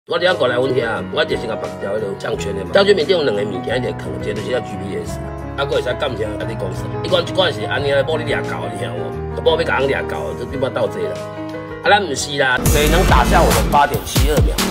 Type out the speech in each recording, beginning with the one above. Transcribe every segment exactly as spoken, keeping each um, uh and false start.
我伫遐过来阮遐，我就是甲绑条迄落项圈的嘛。项圈面顶有两个物件一直藏，一个就是遐 G P S， 啊，佫会使监听甲你讲啥。伊讲即款是安尼来帮你掠狗，你听无？帮要甲人掠狗，这你要斗这啦。啊，咱毋是啦，谁能打下我们八点七二秒？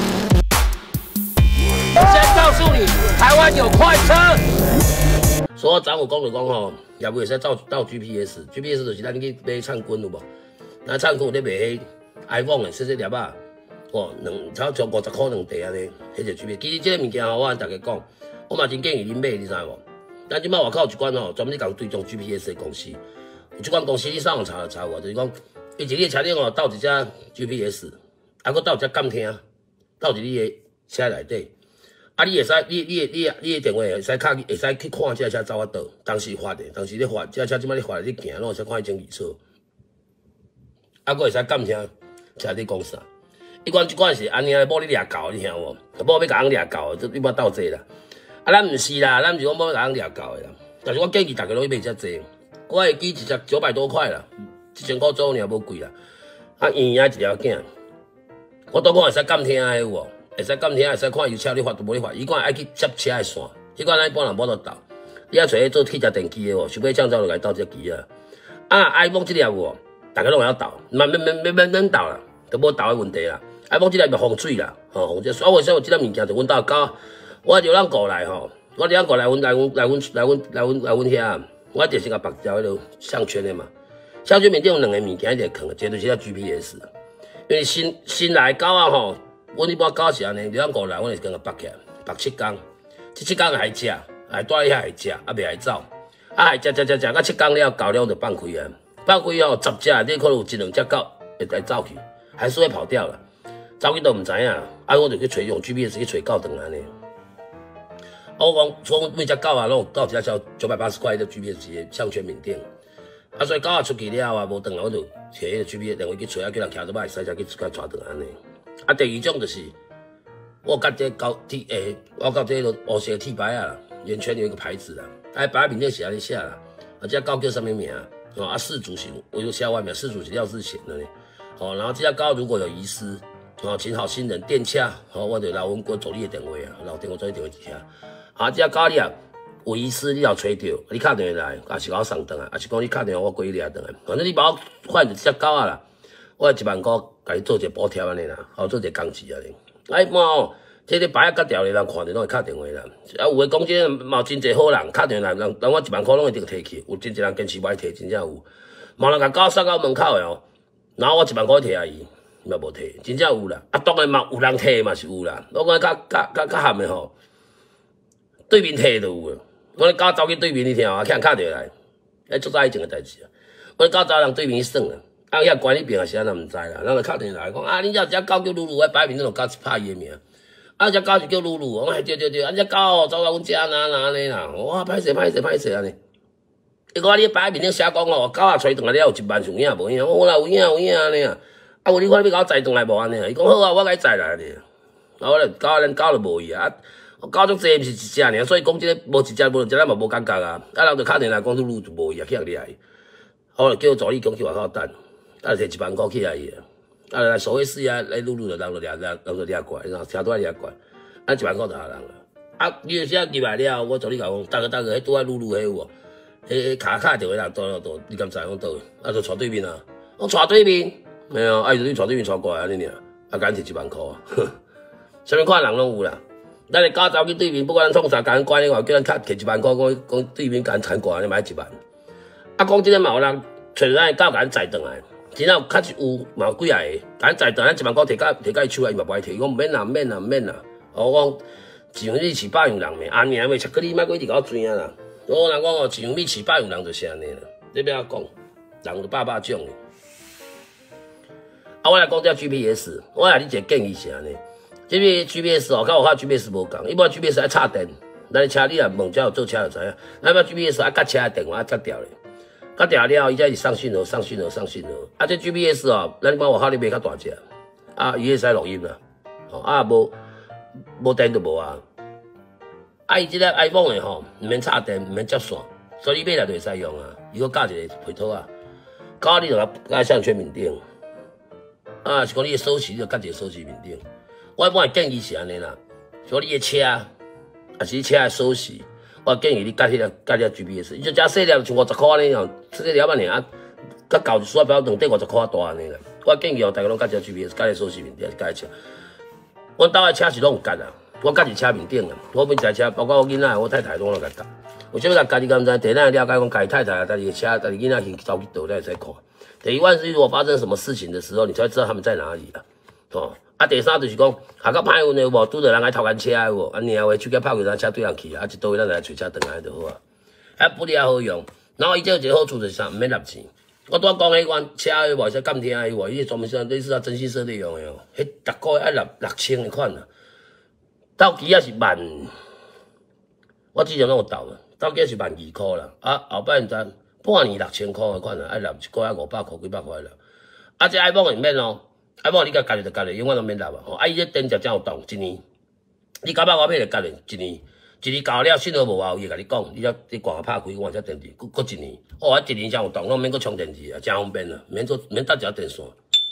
我先告诉你，台湾有快车。所以昨有讲就讲吼，也袂使照照 G P S，G P S 就是咱去买唱棍有无？咱唱棍有咧卖迄 iPhone 的细细粒啊。 哦，两差从五十块两袋安尼，迄个 G P S。其实这个物件吼，我跟大家讲，我嘛真建议恁买，你知无？咱即摆外口有一款吼，专门咧讲追踪 G P S 的公司，有即款公司你上网查就查有，就是讲，伊一个车顶吼倒一只 G P S， 啊，佫倒一只监听，倒伫你的车内底，啊，你会使，你你你你的电话会使卡，会使去看这车走啊倒，当时发的，当时咧发，这车即摆咧发咧行，拢会使看伊前二册，啊，佫会使监听车底讲啥。 伊讲即款是安尼来帮你掠狗，你听无？帮要甲人掠狗，这你要斗这啦。啊，咱毋是啦，咱毋是讲要甲人掠狗的啦。但是我建议大家拢去买遮济，我会记一只九百多块啦，一千块左右尔无贵啦。啊，圆圆一条囝，我当讲会使监听的有无？会使监听，会使看油车你发都无你发。伊讲爱去接车的线，即款咱一般人无得斗。你啊找迄做汽车电机的哦，想要降噪就来斗这机啊。啊 ，iPhone 这粒有无？大家拢会晓斗，免免免免免免斗啦，都无斗的问题啦。 iPhone 这个防水啦，吼，防水。啊，为啥有这个物件？就阮兜狗，我就咱过来吼，我就咱过来，阮来阮来阮来阮来阮来阮遐，我就是甲绑条迄落项圈的嘛。项圈面顶有两个物件一直藏，一个就是遐 G P S。因为新新来狗啊吼，阮一般狗是安尼，就咱过来，阮就是甲绑起来，绑七天，这七天还食，还带遐还食，啊袂还走，啊还食食食食，到七天了狗了就放开啊，放开哦，十只你可能有一两只狗会来走去，还是会跑掉了。 走去都唔知影，啊，我就去找用 G P S 去找狗回来呢。我讲，从每只狗啊，拢有到一只交九百八十块的 G P S 的项圈面顶。啊，所以狗啊出去了啊，无回来我就摕迄个 G P S 电话去找啊，叫人徛到歹使才去甲带回来呢。啊，第二种就是，我甲这狗 T 诶，我甲这个乌色 T 牌啊，圆圈有一个牌子啦，啊，牌面顶写安尼写啦，啊，这狗叫什么名啊？哦，啊，四主型，我就写外面四主是廖志贤的呢。哦，然后这只狗如果有遗失。 哦，请好心人电洽，哦，我就留阮哥助理的电话啊，留电话助理电话一下。啊，这狗你啊有遗失，你要找到，你打电话来，也是甲我送转来，也是讲你打电话我过去掠转来。反正你把我换一只狗啊啦，我一万块甲你做一个补贴安尼啦，好做一个工资安尼。哎妈哦，这个牌啊割掉的人看着拢会打电话啦。啊，有诶讲这嘛有真侪好人打电话来，人人我一万块拢一定摕去，有真侪人坚持不爱摕，真正有。某人甲狗送到门口的哦，然后我一万块摕啊伊。 嘛无摕，真正有啦。啊，当然嘛有人摕嘛是有啦。我讲较较较较含的吼，对面摕就有啊。我咧狗走去对面，你听啊，去人敲电话来，迄足早以前的代志啊。我咧狗走人对面去耍啊，啊遐关迄边啊是安怎毋知啦。人就敲电话来讲啊，恁遮有只狗叫露露，我摆面顶就狗拍伊的名。啊，只狗是叫露露，我讲对对对，啊只狗走到阮遮哪哪安尼啦。哇，歹势歹势歹势安尼。伊讲你摆面顶写讲哦，狗啊吹转来了有一万上影无影，我啦有影有影安尼啊。 啊，有你看你甲我载转来无安尼啊？伊讲好啊，我甲你载来安尼。啊，我咧狗咱狗就无伊啊，狗足济，毋是一只尔，所以讲即个无一只无两只，咱嘛无感觉啊。啊，人就敲电话讲愈愈就无伊啊，去人掠伊。我就叫助理讲去外口等，啊，摕一万块去啊伊啊。啊，来收尾时啊，来愈愈就人就掠掠，人就掠过来，然后车拄仔掠过来，啊，一万块就下人啊。啊，你有时啊入来了，我助理甲讲，大个大个，迄拄仔愈愈迄有无？迄卡卡电话人倒倒倒，你敢知讲倒？啊，就带对面啊，我带对面。 没有，啊，就你带对面带过来安尼尔，啊，敢摕一万块啊，啥物款人拢有啦。咱个狗走去对面，不管咱创啥，甲咱关咧话，叫咱摕摕一万块，讲讲对面甲咱牵过来，买一万。啊，讲即个嘛有人找咱个狗甲咱载转来，真正确实有嘛有几啊个，甲咱载转来一万块摕到摕到伊手啊，伊嘛不爱摕，伊讲毋免啦，毋免啦，毋免啦。我讲一样米饲百样人命，安命袂巧克力，莫过一直甲我追啊啦。我人讲哦，一样米饲百样人就是安尼啦。你要怎讲？人就百百种。 啊，我来讲这 G P S， 我来你一个建议是安尼，这个 G P S 哦，甲我较 G P S 无共，一般 G P S 爱插电，咱车你若问遮有做车就知影，咱要 G P S 爱甲车的电话爱割掉咧，割掉了，伊才是送讯号、送讯号、送讯号。啊，这 G P S 哦，咱讲外口你买较大只，啊，伊会使录音啦，哦，啊无无电就无啊。啊，伊即个 iPhone 的吼，毋免插电，毋免接线，所以你买来就会使用啊。如果加一个配套啊，加你就甲加项圈面顶。 啊，是讲你的手机，你就夹一个手机面顶。 我一般建议是安尼啦，像你的车，还是车的锁匙，我建议你改迄个改迄个 G P S， 伊就加细粒像五十块安尼哦，细粒安尼啊，甲旧手表两块五十块大安尼啦。我建议哦，大家拢改只 G P S， 改个锁匙面顶，改车。我兜的车是拢有改啊，我改伫车面顶啊，我每台车，包括我囡仔、我太太拢有甲改。为什么甲改？你敢知？第一，了解讲家太太啊，家己的车，家己囡仔去走去倒，才会看。第一，万一如果发生什么事情的时候，你才会知道他们在哪里啦。哦，啊，第三就是讲，下个歹运的有无？拄着人来偷干车的有无？啊，尔话手机拍过咱车对人去啊，啊，一倒位咱来找车转来就好啊。啊，不哩也好用。然后伊这有一个好处就是啥？毋免纳钱。我拄仔讲迄款车有无？说监听有无？伊专门是类似啊征信社内用的哦。迄逐个月爱六六千的款啊。到期也是万，我之前拢有斗啊。到期是万二箍啦，啊后摆毋知半年六千箍的款啊，爱纳一个月五百箍几百块啦。啊，这 iPhone 会免哦 ，iPhone 你甲家己就家己，永远都免纳啊。吼，啊伊这电池真有动，一年你九百外片就家己一年，一年到了信号无效，伊会甲你讲，你才你挂拍开，换只电池，搁搁一年，哦，啊一年真有动，拢免搁充电池啊，真方便啊，免做免搭一条电线。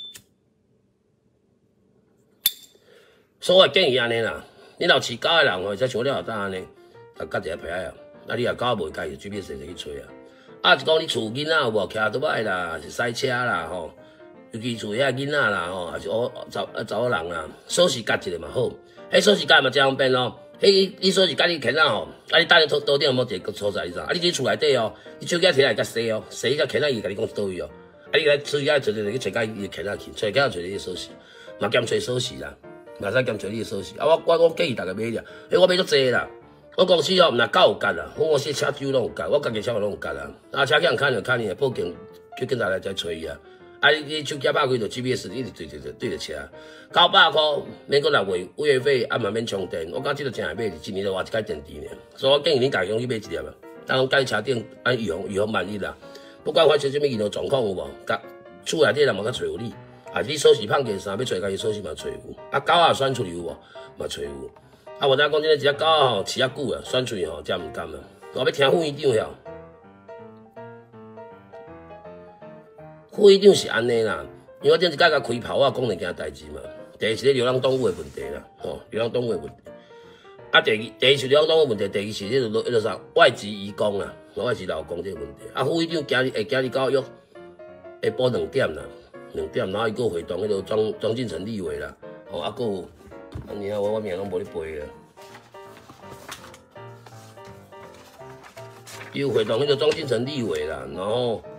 所以我建议安尼啦，你若饲狗的人吼，会使像你后搭安尼，甲夹一个皮啊。啊，你若狗袂介意 ，G P S 就去找啊。啊，是讲你厝囡仔有无徛倒摆啦，还是赛车啦吼，尤其厝遐囡仔啦吼，还是我查啊查某人啦，锁匙夹一个嘛好。迄锁匙夹嘛真方便咯。迄你锁匙夹你牵仔吼，啊你搭咧桌桌顶有无一个所在你知？啊你伫厝内底哦，你手机摕来甲洗哦，洗甲牵仔伊甲你讲倒位哦。啊你来手机找找去找甲伊牵仔去，找甲找你的锁匙，嘛兼找锁匙啦，嘛使兼找你的锁匙。啊我我我建议大家买俩，因为我买足济啦。我公司哦，毋但狗有夹啦，我公司车主拢有夹，我家己车拢有夹啦。啊，车去人看就看伊，报警叫警察来再找伊啊。啊，你你手机拍开就 G P S， 你直对对对对着车，九百块免搁六月月月费，啊嘛免充电。我讲即个真系买，一年就换一解电池呢。所以我建议你家己去买一粒啊，当介车顶啊预防预防万一啦。不管发生什么任何状况有无，甲厝内底人嘛甲找有你，啊你锁匙放件衫要找家己锁匙嘛找有，啊狗仔选出去有无嘛找有。啊，我知讲即个一只狗吼饲遐久啊，选喙吼真毋甘啊。我要听副院长晓，副院长是安尼啦，因为我顶一摆甲开炮，我讲两件代志嘛。第一是咧流浪动物的问题啦，吼，流浪动物的问题。啊，第二第一是流浪动物问题，第二是迄个迄个啥外籍移工啦，外籍劳工这个问题。啊，副院长今日会今日到约下晡两点啦，两点，然后伊个会动迄个庄庄敬诚立委啦，吼，啊个有。啊，你看我我名拢无咧背啦。伊有会动迄个庄敬诚立委啦，然后